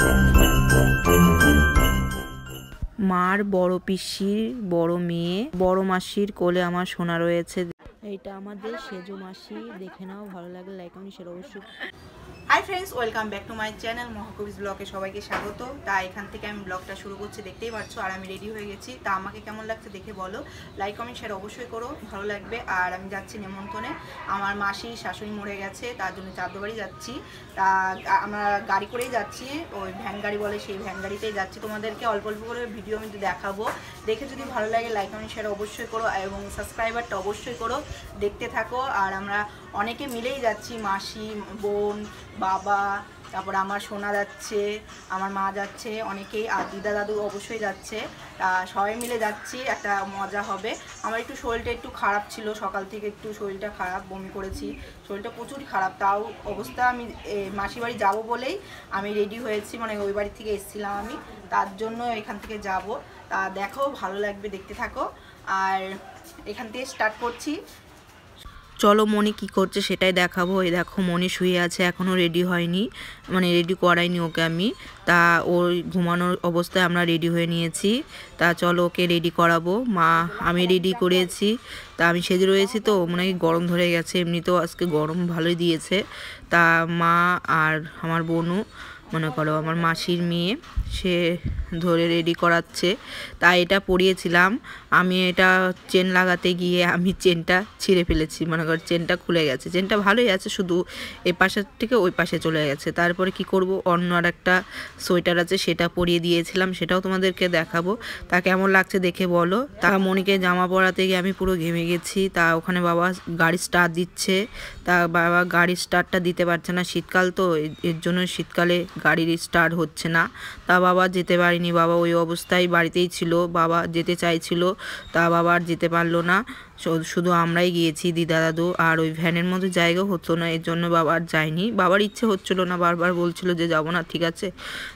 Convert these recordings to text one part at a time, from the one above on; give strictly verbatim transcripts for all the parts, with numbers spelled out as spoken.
মার বড় পিসির বড় মেয়ে, বড় মাসির কোলে আমার সোনা রয়েছে। এইটা আমাদের সেজো মাসি। দেখে নাও, ভালো লাগলে লাইক কমেন্ট শেয়ার অবশ্যই। Hi friends, welcome back to my channel মহাকবিজ ব্লগে সবাইকে স্বাগত। তা এখান থেকে আমি ব্লগটা শুরু করছি, দেখতেই পাচ্ছ। আর আমি রেডি হয়ে গেছি। তা আমাকে কেমন লাগছে দেখে বলো, লাইক কমেন্ট শেয়ার অবশ্যই করো, ভালো লাগবে। আর আমি যাচ্ছি নেমন্তণে। আমার মাসি শাশুড়ি মরে গেছে, তার জন্য চাঁদো বাড়ি যাচ্ছি। তা আমরা গাড়ি করেই যাচ্ছি, ওই ভ্যান গাড়ি বলে, সেই ভ্যান গাড়িতেই যাচ্ছি। তোমাদেরকে অল্প অল্প করে ভিডিও আমি দেখাবো, দেখে যদি ভালো লাগে লাইক কমেন্ট শেয়ার অবশ্যই করো এবং সাবস্ক্রাইবারটা অবশ্যই করো, দেখতে থাকো। আর আমরা অনেকে মিলেই যাচ্ছি, মাসি, বোন, বাবা, তারপর আমার সোনা যাচ্ছে, আমার মা যাচ্ছে, অনেকেই, আর দিদা দাদু অবশ্যই যাচ্ছে। সবাই মিলে যাচ্ছি, একটা মজা হবে। আমার একটু শরীরটা একটু খারাপ ছিল, সকাল থেকে একটু শরীরটা খারাপ, বমি করেছি, শরীরটা প্রচুর খারাপ। তাও অবস্থা আমি মাসি বাড়ি যাবো বলেই আমি রেডি হয়েছি, মানে ওই বাড়ি থেকে এসেছিলাম আমি, তার জন্য এখান থেকে যাব। তা দেখো, ভালো লাগবে, দেখতে থাকো। আর এখান থেকে স্টার্ট করছি। চলো, মনি কি করছে সেটাই দেখাবো। এই দেখো, মনি শুয়ে আছে, এখনও রেডি হয়নি, মানে রেডি করাইনি ওকে আমি। তা ওর ঘুমানোর অবস্থায় আমরা রেডি হয়ে নিয়েছি। তা চলো, ওকে রেডি করাবো। মা, আমি রেডি করেছি। তা আমি সেজে রয়েছি, তো মনে হয় গরম ধরে গেছে, এমনিতেও আজকে গরম ভালোই দিয়েছে। তা মা আর আমার বোনও, মনে করো আমার মাসির মেয়ে, সে ধরে রেডি করাচ্ছে। তাই এটা পরিয়েছিলাম আমি, এটা চেন লাগাতে গিয়ে আমি চেনটা ছিঁড়ে ফেলেছি, মনে করো চেনটা খুলে গেছে। চেনটা ভালোই আছে, শুধু এই পাশের থেকে ওই পাশে চলে গেছে। তারপরে কি করব, অন্য আর একটা সোয়েটার আছে, সেটা পরিয়ে দিয়েছিলাম, সেটাও তোমাদেরকে দেখাবো। তা কেমন লাগছে দেখে বলো। তা মনিকে জামা পরাতে গিয়ে আমি পুরো ঘেমে গেছি। তা ওখানে বাবা গাড়ি স্টার্ট দিচ্ছে, তা বাবা গাড়ির স্টার্টটা দিতে পারছে না, শীতকাল তো, এর জন্য শীতকালে গাড়ির স্টার্ট হচ্ছে না। তা বাবা যেতে পারিনি, বাবা ওই অবস্থায় বাড়িতেই ছিল, বাবা যেতে চাইছিল, তা বাবা আর যেতে পারলো না। শুধু আমরাই গিয়েছি, দিদা দাদু। আর ওই ভ্যানের মধ্যে জায়গা হতো না, এর জন্য বাবা আর যায়নি। বাবার ইচ্ছে হচ্ছিল না, বারবার বলছিল যে যাবো না, ঠিক আছে।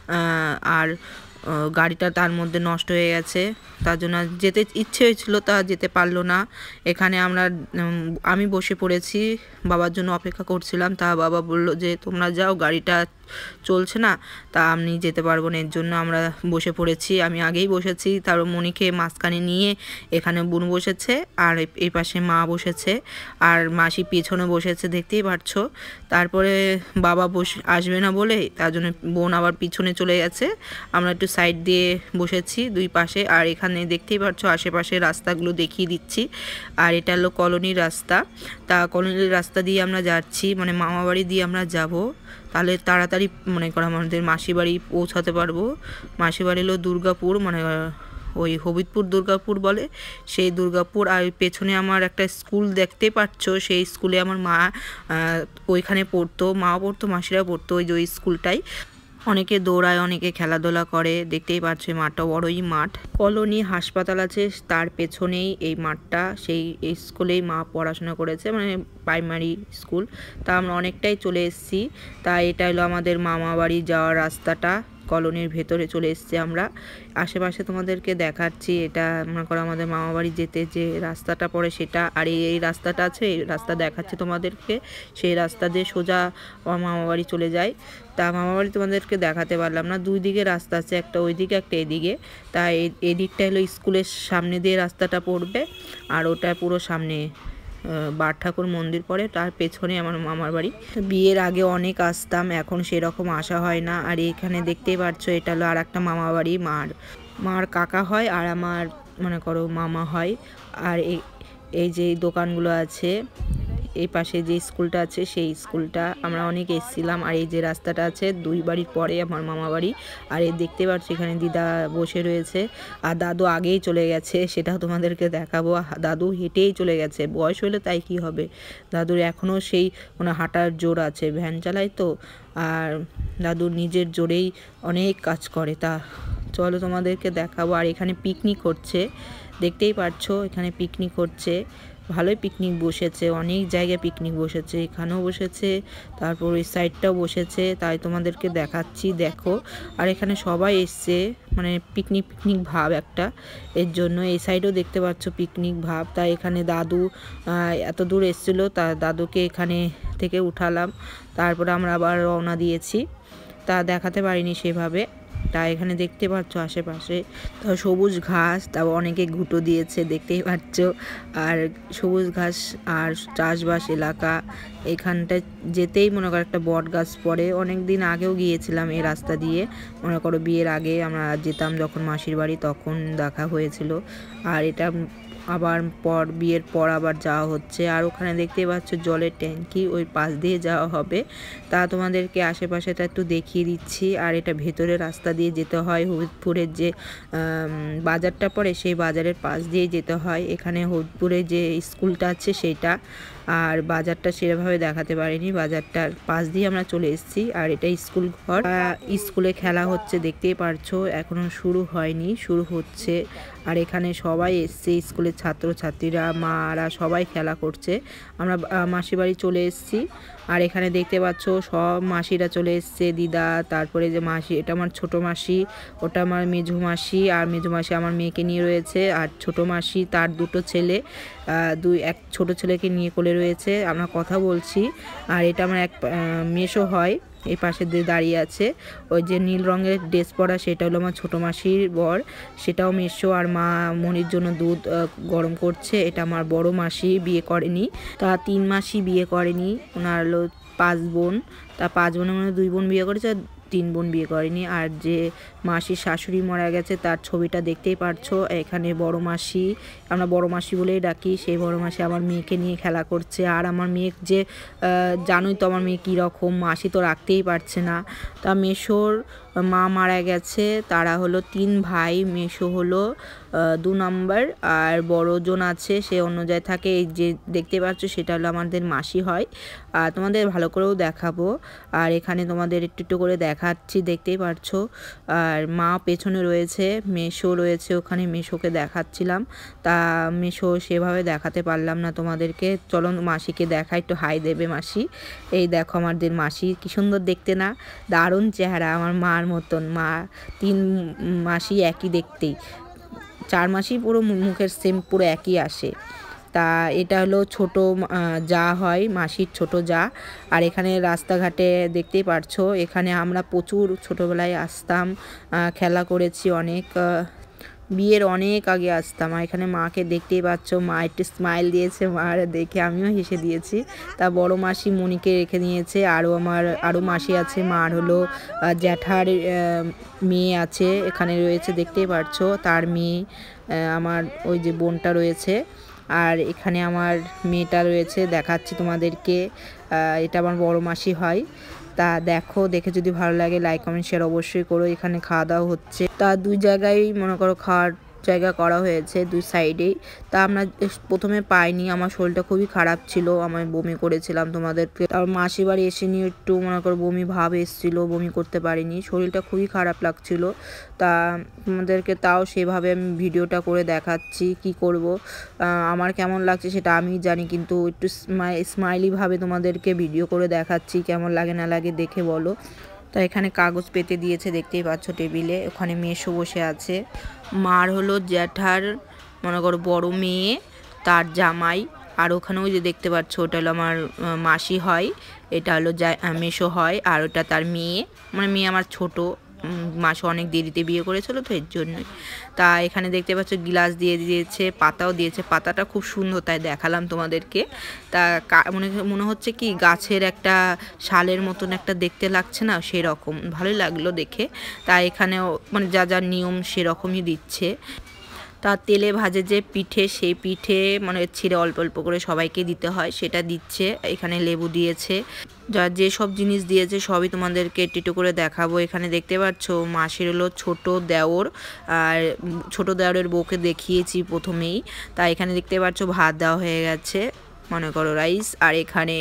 আর গাড়িটা তার মধ্যে নষ্ট হয়ে গেছে, তার জন্য যেতে ইচ্ছে হয়েছিল, তা যেতে পারলো না। এখানে আমরা আমি বসে পড়েছি, বাবার জন্য অপেক্ষা করছিলাম। তা বাবা বললো যে তোমরা যাও, গাড়িটা চলছে না, তা আমি যেতে পারবো না, এর জন্য আমরা বসে পড়েছি। আমি আগেই বসেছি, তারপর মনিকে মাঝখানে নিয়ে এখানে বোন বসেছে, আর এই পাশে মা বসেছে, আর মাসি পেছনে বসেছে, দেখতেই পাচ্ছ। তারপরে বাবা বসে আসবে না বলে, তার জন্য বোন আবার পিছনে চলে গেছে। আমরা একটু সাইড দিয়ে বসেছি দুই পাশে। আর এখানে দেখতেই পাচ্ছ আশেপাশে রাস্তাগুলো দেখিয়ে দিচ্ছি। আর এটা হলো কলোনির রাস্তা। তা কলোনির রাস্তা দিয়ে আমরা যাচ্ছি, মানে মামা বাড়ি দিয়ে আমরা যাব, তাহলে তাড়াতাড়ি মনে করো আমাদের মাসি বাড়ি পৌঁছাতে পারবো। মাসি বাড়ি হলো দুর্গাপুর, মানে ওই হবিবপুর দুর্গাপুর বলে, সেই দুর্গাপুর। আর পেছনে আমার একটা স্কুল দেখতে পাচ্ছ, সেই স্কুলে আমার মা ওইখানে পড়তো, মা পড়তো, মাসিরা পড়তো, ওই যে ওই স্কুলটাই। অনেকে দৌড়ায়, অনেকে খেলাধুলা করে, দেখতেই পাচ্ছ মাঠটা বড়ই মাঠ। কলোনি হাসপাতাল আছে তার পেছনেই এই মাঠটা, সেই স্কুলেই মা পড়াশোনা করেছে, মানে প্রাইমারি স্কুল। তা আমরা অনেকটাই চলে এসেছি। তা এটা হলো আমাদের মামা বাড়ি যাওয়ার রাস্তাটা, কলোনির ভেতরে চলে এসেছি আমরা। আশেপাশে তোমাদেরকে দেখাচ্ছি, এটা মনে করো আমাদের মামা বাড়ি যেতে যে রাস্তাটা পড়ে সেটা। আর এই রাস্তাটা আছে, এই রাস্তা দেখাচ্ছি তোমাদেরকে, সেই রাস্তা দিয়ে সোজা আমার মামা বাড়ি চলে যায়। তা মামা বাড়ি তোমাদেরকে দেখাতে পারলাম না, দুই দিকে রাস্তা আছে, একটা ওইদিকে একটা এদিকে। তা এই দিকটা হলো স্কুলের সামনে দিয়ে রাস্তাটা পড়বে, আর ওটা পুরো সামনে বার ঠাকুর মন্দির পড়ে, তার পেছনে আমার মামার বাড়ি। বিয়ের আগে অনেক আসতাম, এখন সেরকম আসা হয় না। আর এখানে দেখতেই পাচ্ছ, এটা হলো আর একটা মামা বাড়ি, মার মার কাকা হয় আর আমার মনে করো মামা হয়। আর এই যে দোকানগুলো আছে, এই পাশে যে স্কুলটা আছে সেই স্কুলটা, আমরা অনেক এসেছিলাম। আর এই যে রাস্তাটা আছে, দুই বাড়ির পরে আমার মামা বাড়ি। আর এই দেখতে পাচ্ছ এখানে দিদা বসে রয়েছে, আর দাদু আগেই চলে গেছে, সেটাও তোমাদেরকে দেখাবো। দাদু হেঁটেই চলে গেছে, বয়স হলে তাই কি হবে, দাদুর এখনও সেই মানে হাঁটার জোর আছে, ভ্যান চালায় তো। আর দাদুর নিজের জোরেই অনেক কাজ করে। তা চলো তোমাদেরকে দেখাবো। আর এখানে পিকনিক হচ্ছে, দেখতেই পাচ্ছ এখানে পিকনিক হচ্ছে, ভালোই পিকনিক বসেছে, অনেক জায়গায় পিকনিক বসেছে, এখানেও বসেছে, তারপর ওই সাইডটাও বসেছে, তাই তোমাদেরকে দেখাচ্ছি, দেখো। আর এখানে সবাই এসছে, মানে পিকনিক পিকনিক ভাব একটা, এর জন্য এই সাইডেও দেখতে পাচ্ছ পিকনিক ভাব। তাই এখানে দাদু এত দূর এসেছিলো, তা দাদুকে এখানে থেকে উঠালাম, তারপরে আমরা আবার রওনা দিয়েছি। তা দেখাতে পারিনি সেভাবে। তা এখানে দেখতে পাচ্ছ আশেপাশে তো সবুজ ঘাস, তারপর অনেকে ঘুঁটো দিয়েছে দেখতেই পাচ্ছ, আর সবুজ ঘাস আর চাষবাস এলাকা। এখানটা যেতেই মনে করো একটা বট গাছ পড়ে। অনেক দিন আগেও গিয়েছিলাম এই রাস্তা দিয়ে, মনে করো বিয়ের আগে আমরা যেতাম যখন মাসির বাড়ি, তখন দেখা হয়েছিল। আর এটা আবার পর বিয়ের পর আবার যাওয়া হচ্ছে। আর ওখানে দেখতেই পাচ্ছ জলের ট্যাঙ্কি, ওই পাশ দিয়ে যাওয়া হবে। তা তোমাদেরকে আশেপাশেটা একটু দেখিয়ে দিচ্ছি। আর এটা ভেতরে রাস্তা দিয়ে যেতে হয়, হবিবপুরের যে বাজারটা পড়ে সেই বাজারের পাশ দিয়ে যেতে হয়। এখানে হবিবপুরে যে স্কুলটা আছে সেইটা, আর বাজারটা সেভাবে দেখাতে পারিনি, বাজারটার পাশ দিয়ে আমরা চলে এসেছি। আর এটা স্কুল ঘর, স্কুলে খেলা হচ্ছে দেখতেই পারছো, এখনো শুরু হয়নি, শুরু হচ্ছে। আর এখানে সবাই এসছে, স্কুলের ছাত্রছাত্রীরা, মারা সবাই খেলা করছে। আমরা মাসির বাড়ি চলে এসেছি। আর এখানে দেখতে পাচ্ছ সব মাসিরা চলে এসছে, দিদা, তারপরে যে মাসি, এটা আমার ছোট মাসি, ওটা আমার মেজো মাসি, আর মেজো মাসি আমার মেয়েকে নিয়ে রয়েছে, আর ছোট মাসি তার দুটো ছেলে, দুই এক ছোট ছেলেকে নিয়ে কোলে রয়েছে, আমরা কথা বলছি। আর এটা আমার এক মেসো হয়, এই পাশে দিয়ে দাঁড়িয়ে আছে, ওই যে নীল রঙের ড্রেস পরা সেটা হলো আমার ছোটো মাসির বর, সেটাও মেসো। আর মা মনির জন্য দুধ গরম করছে। এটা আমার বড় মাসি, বিয়ে করেনি, তা তিন মাসি বিয়ে করেনি, ওনার হলো পাঁচ বোন, তা পাঁচ বোনের মধ্যে দুই বোন বিয়ে করেছে, তিন বোন বিয়ে করেনি। আর যে মাসির শাশুড়ি মারা গেছে তার ছবিটা দেখতেই পারছো। এখানে বড় মাসি, আমরা বড় মাসি বলেই ডাকি, সেই বড় মাসি আমার মেয়েকে নিয়ে খেলা করছে। আর আমার মেয়ে যে জানোই তো আমার মেয়ে কীরকম, মাসি তো রাখতেই পারছে না। তা মেসোর মা মারা গেছে, তারা হলো তিন ভাই, মেসো হলো দু নম্বর, আর বড়জন আছে সে অন্য জায়গায় থাকে। এই যে দেখতে পাচ্ছ সেটা হলো আমাদের মাসি হয়। আর তোমাদের ভালো করেও দেখাবো, আর এখানে তোমাদের একটু একটু করে দেখাচ্ছি, দেখতেই পারছো। আর মা পেছনে রয়েছে, মেসো রয়েছে ওখানে, মেসোকে দেখাচ্ছিলাম। তা মেসো সেভাবে দেখাতে পারলাম না তোমাদেরকে। চলো মাসিকে দেখা, একটু হাই দেবে মাসি। এই দেখো আমাদের মাসি কি সুন্দর দেখতে না, দারুণ চেহারা, আমার মার মতন। মা তিন মাসি একই দেখতেই, চার মাসই পুরো মুখের সেম পুরো একই আসে। তা এটা হলো ছোট যা হয়, মাসির ছোট যা। আর এখানে রাস্তাঘাটে দেখতেই পারছো, এখানে আমরা প্রচুর ছোটোবেলায় আসতাম, খেলা করেছি অনেক, বিয়ের অনেক আগে আসতাম। আর এখানে মাকে দেখতেই পাচ্ছ, মা একটু স্মাইল দিয়েছে, মার দেখে আমিও হেসে দিয়েছি। তা বড় মাসি মনিকে রেখে নিয়েছে, আরও আমার আরও মাসি আছে, মার হলো জ্যাঠার মেয়ে আছে এখানে রয়েছে, দেখতেই পারছো তার মেয়ে, আমার ওই যে বোনটা রয়েছে। আর এখানে আমার মেয়েটা রয়েছে, দেখাচ্ছি তোমাদেরকে, এটা আমার বড় মাসি হয়। তা দেখো, দেখে যদি ভালো লাগে লাইক কমেন্ট শেয়ার অবশ্যই করো। এখানে খাওয়া দাওয়া হচ্ছে, তা দুই জায়গায় মনে করো খাওয়ার জায়গা করা হয়েছে, দুই সাইডেই। তা আমরা প্রথমে পাইনি, আমার শরীরটা খুবই খারাপ ছিল, আমি বমি করেছিলাম তোমাদেরকে। তারপর মাসির বাড়ি এসে নিয়ে একটু মনে করো বমি ভাব এসেছিল, বমি করতে পারিনি, শরীরটা খুবই খারাপ লাগছিল। তা তোমাদেরকে তাও সেভাবে আমি ভিডিওটা করে দেখাচ্ছি, কি করব, আমার কেমন লাগছে সেটা আমি জানি, কিন্তু একটু স্মাইলিভাবে তোমাদেরকে ভিডিও করে দেখাচ্ছি, কেমন লাগে না লাগে দেখে বলো। তো এখানে কাগজ পেতে দিয়েছে, দেখতেই পাচ্ছ টেবিলে, ওখানে মেসো বসে আছে, মার হলো জ্যাঠার মনে করো বড় মেয়ে, তার জামাই। আর ওখানে ওই যে দেখতে পাচ্ছ ওটা হলো আমার মাসি হয়, এটা হলো মেসো হয়, আর ওটা তার মেয়ে, মানে মেয়ে আমার ছোট, মাসে অনেক দেরিতে বিয়ে করেছিল তো এর জন্যই। তা এখানে দেখতে পাচ্ছ গিলাস দিয়ে দিয়েছে, পাতাও দিয়েছে, পাতাটা খুব সুন্দর তাই দেখালাম তোমাদেরকে। তা মনে মনে হচ্ছে কি গাছের একটা শালের মতন একটা দেখতে লাগছে না, সেরকম ভালোই লাগলো দেখে। তা এখানেও মানে যা যা নিয়ম সেরকমই দিচ্ছে। তা তেলে ভাজে যে পিঠে, সেই পিঠে মানে ছিঁড়ে অল্প অল্প করে সবাইকে দিতে হয়, সেটা দিচ্ছে। এখানে লেবু দিয়েছে, যা যে সব জিনিস দিয়েছে সবই তোমাদেরকে একটু করে দেখাবো। এখানে দেখতে পাচ্ছ মাসির হলো ছোট দেওর, আর ছোট দেওরের বউকে দেখিয়েছি প্রথমেই। তা এখানে দেখতে পাচ্ছ ভাত দেওয়া হয়ে গেছে, মনে করো রাইস, আর এখানে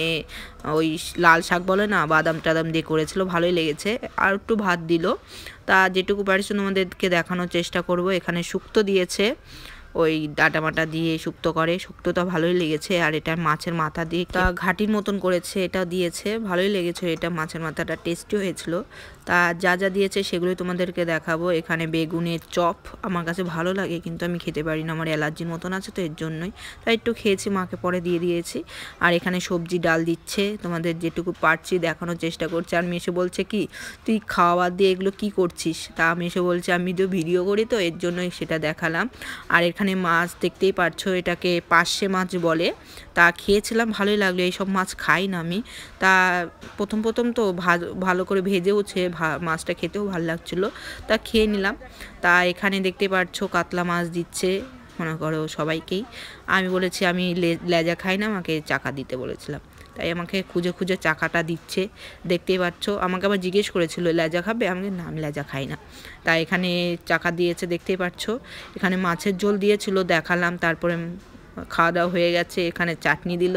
ওই লাল শাক বলে না, বাদাম টাদাম দিয়ে করেছিল, ভালোই লেগেছে। আর একটু ভাত দিল, তা যেটুকু পারিস তোমাদেরকে দেখানোর চেষ্টা করব। এখানে শুক্তো দিয়েছে, ওই ডাটা মাটা দিয়ে শুক্তো করে, শুক্তোটা ভালোই লেগেছে। আর এটা মাছের মাথা দিয়ে তা ঘাটির মতন করেছে, এটা দিয়েছে, ভালোই লেগেছে। এটা মাছের মাথাটা টেস্টি হয়েছিল। তা যা যা দিয়েছে সেগুলোই তোমাদেরকে দেখাবো। এখানে বেগুনের চপ আমার কাছে ভালো লাগে, কিন্তু আমি খেতে পারি না, আমার অ্যালার্জির মতন আছে, তো এর জন্যই তাই একটু খেয়েছি, মাকে পরে দিয়ে দিয়েছি। আর এখানে সবজি ডাল দিচ্ছে, তোমাদের যেটুকু পারছি দেখানোর চেষ্টা করছে। আর মেসো বলছে কি তুই খাওয়া দিয়ে এগুলো কি করছিস, তা মেসো বলছে আমি তো ভিডিও করি, তো এর জন্যই সেটা দেখালাম। আর এখানে মাছ দেখতেই পারছো, এটাকে পার্শে মাছ বলে। তা খেয়েছিলাম, ভালোই লাগলো। এইসব মাছ খাই না আমি। তা প্রথম প্রথম তো ভালো করে ভেজেওছে, মাছটা খেতেও ভালো লাগছিলো, তা খেয়ে নিলাম। তা এখানে দেখতে পাচ্ছ কাতলা মাছ দিচ্ছে মনে করো সবাইকেই। আমি বলেছি আমি লেজা খাই না, আমাকে চাকা দিতে বলেছিলাম, তাই আমাকে খুঁজে খুঁজে চাকাটা দিচ্ছে, দেখতেই পাচ্ছ। আমাকে আবার জিজ্ঞেস করেছিল লেজা খাবে, আমাকে না আমি লেজা খাই না। তাই এখানে চাকা দিয়েছে, দেখতেই পাচ্ছ। এখানে মাছের ঝোল দিয়েছিল, দেখালাম। তারপরে খাওয়া দাওয়া হয়ে গেছে, এখানে চাটনি দিল,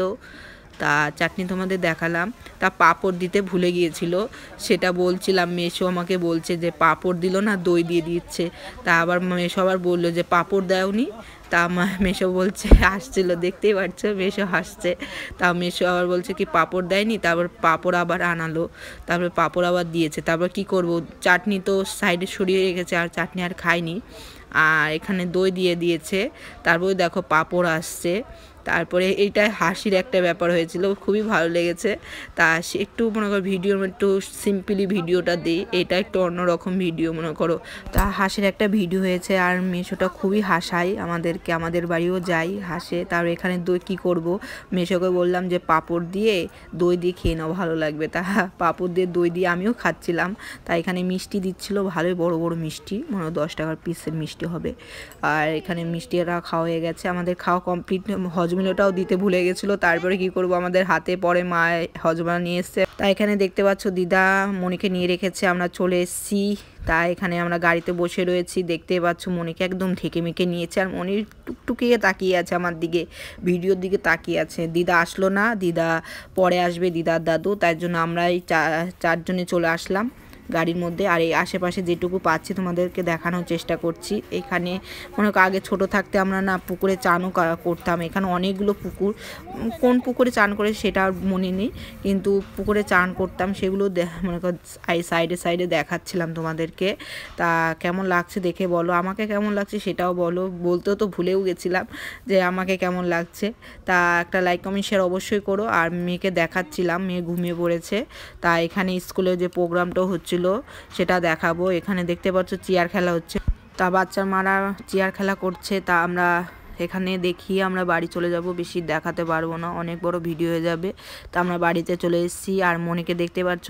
তা চাটনি তোমাদের দেখালাম। তা পাঁপড় দিতে ভুলে গিয়েছিল, সেটা বলছিলাম। মেসো আমাকে বলছে যে পাঁপড় দিল না, দই দিয়ে দিচ্ছে। তা আবার মেসো আবার বললো যে পাঁপড় দেওনি। তা আমার মেসো বলছে, হাসছিল, দেখতেই পাচ্ছ মেসো হাসছে। তা মেসো আবার বলছে কি পাঁপড় দেয়নি, তারপর পাঁপড় আবার আনালো, তারপর পাঁপড় আবার দিয়েছে। তারপর কি করব, চাটনি তো সাইডে সরিয়ে রেখেছে, আর চাটনি আর খাইনি। আর এখানে দই দিয়ে দিয়েছে, তারপরে দেখো পাঁপড় আসছে। তারপরে এইটাই হাসির একটা ব্যাপার হয়েছিল, খুবই ভালো লেগেছে। তা একটু মনে করো ভিডিওর একটু সিম্পলি ভিডিওটা দিই, এটা একটু অন্যরকম ভিডিও মনে করো। তা হাসির একটা ভিডিও হয়েছে। আর মেসোটা খুবই হাসায় আমাদেরকে, আমাদের বাড়িও যাই হাসে। তার এখানে দই কী করব, মেসোকে বললাম যে পাঁপড় দিয়ে দই দিয়ে খেয়ে নাও, ভালো লাগবে। তা পাঁপড় দিয়ে দই দিয়ে আমিও খাচ্ছিলাম। তা এখানে মিষ্টি দিচ্ছিল, ভালোই বড় বড় মিষ্টি, মনে দশ টাকার পিসের মিষ্টি হবে। আর এখানে মিষ্টিটা খাওয়া হয়ে গেছে, আমাদের খাওয়া কমপ্লিট। হজমিলোটাও দিতে ভুলে গেছিলো, তারপরে কি করব, আমাদের হাতে পরে মা হজমলা নিয়ে এসছে। তা এখানে দেখতে পাচ্ছ দিদা মনিকে নিয়ে রেখেছে, আমরা চলে এসেছি। তা এখানে আমরা গাড়িতে বসে রয়েছি, দেখতে পাচ্ছ মনিকে একদম ঢেকে মেকে নিয়েছে। আর মনির টুকটুকিয়ে তাকিয়ে আছে আমার দিকে, ভিডিওর দিকে তাকিয়ে আছে। দিদা আসলো না, দিদা পরে আসবে, দিদার দাদু। তাই জন্য আমরা এই চারজনে চলে আসলাম গাড়ির মধ্যে। আর এই আশেপাশে যেটুকু পাচ্ছি তোমাদেরকে দেখানোর চেষ্টা করছি। এখানে মনে করো আগে ছোট থাকতে আমরা না পুকুরে চানও করতাম, এখানে অনেকগুলো পুকুর, কোন পুকুরে চান করে সেটা আর মনে নেই, কিন্তু পুকুরে চান করতাম, সেগুলো মনে করো সাইডে সাইডে দেখাচ্ছিলাম তোমাদেরকে। তা কেমন লাগছে দেখে বলো, আমাকে কেমন লাগছে সেটাও বলো, বলতেও তো ভুলেও গেছিলাম যে আমাকে কেমন লাগছে। তা একটা লাইক কমেন্ট শেয়ার অবশ্যই করো। আর মেয়েকে দেখাচ্ছিলাম, মেয়ে ঘুমিয়ে পড়েছে। তা এখানে স্কুলে যে প্রোগ্রামটাও হচ্ছিল সেটা দেখাবো। এখানে দেখতে পাচ্ছ চেয়ার খেলা হচ্ছে, তা বাচ্চার মারা চেয়ার খেলা করছে। তা আমরা এখানে দেখিয়ে আমরা বাড়ি চলে যাব, বেশি দেখাতে পারবো না, অনেক বড় ভিডিও হয়ে যাবে। তা আমরা বাড়িতে চলে এসেছি। আর মনিকে দেখতে পাচ্ছ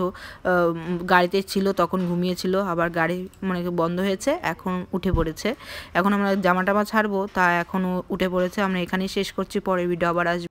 গাড়িতে ছিল, তখন ঘুমিয়েছিল, আবার গাড়ি মনিকে বন্ধ হয়েছে, এখন উঠে পড়েছে। এখন আমরা জামা টামা ছাড়বো, তা এখনও উঠে পড়েছে। আমরা এখানেই শেষ করছি, পরে ভিডিও আবার আসবে।